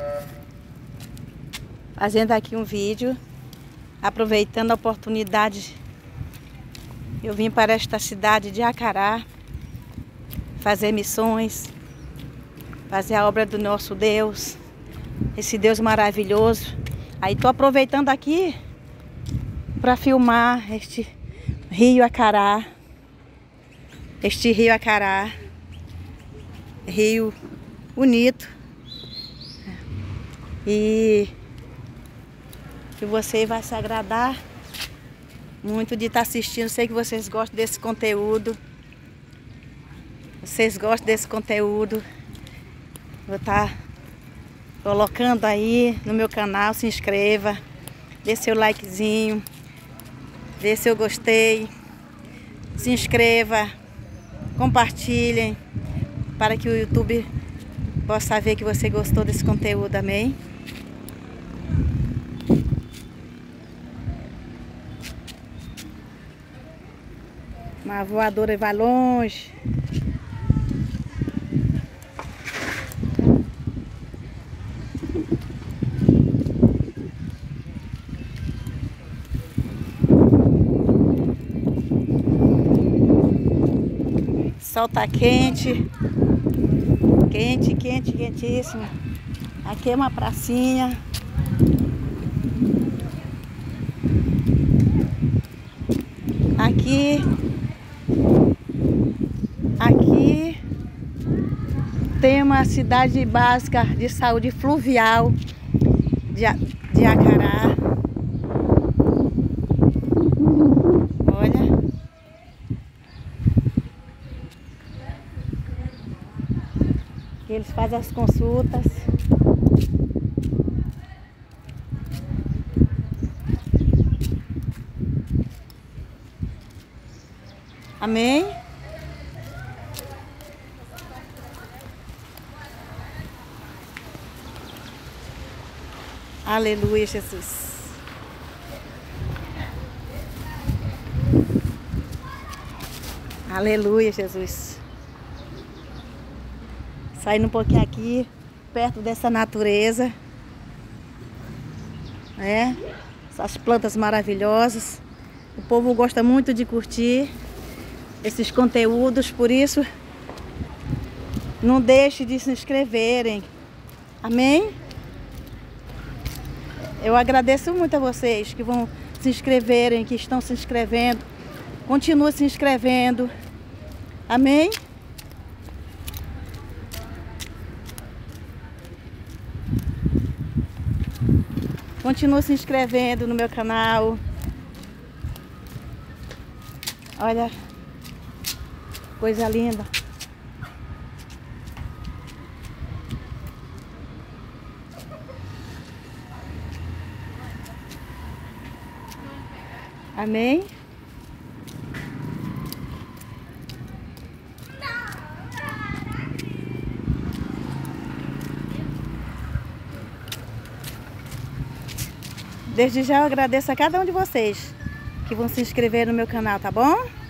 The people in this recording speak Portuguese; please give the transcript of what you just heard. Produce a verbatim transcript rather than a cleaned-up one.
Fazendo aqui um vídeo, aproveitando a oportunidade. Eu vim para esta cidade de Acará fazer missões, fazer a obra do nosso Deus, esse Deus maravilhoso. Aí tô aproveitando aqui para filmar este rio Acará, este rio Acará, rio bonito. E que você vai se agradar muito de estar assistindo. Sei que vocês gostam desse conteúdo. Vocês gostam desse conteúdo. Vou estar colocando aí no meu canal. Se inscreva. Dê seu likezinho. Dê seu gostei. Se inscreva. Compartilhem. Para que o YouTube possa ver que você gostou desse conteúdo. Amém? Uma voadora vai longe. Sol tá quente. Quente, quente, quentíssimo. Aqui é uma pracinha. Aqui Aqui tem uma cidade básica de saúde fluvial de, de Acará. Olha. Eles fazem as consultas. Amém? Aleluia, Jesus. Aleluia, Jesus. Saindo um pouquinho aqui, perto dessa natureza. É, essas plantas maravilhosas. O povo gosta muito de curtir esses conteúdos, por isso não deixe de se inscreverem. Amém? Eu agradeço muito a vocês que vão se inscreverem, que estão se inscrevendo. Continue se inscrevendo. Amém? Continue se inscrevendo no meu canal. Olha, coisa linda. Amém? Desde já eu agradeço a cada um de vocês que vão se inscrever no meu canal, tá bom?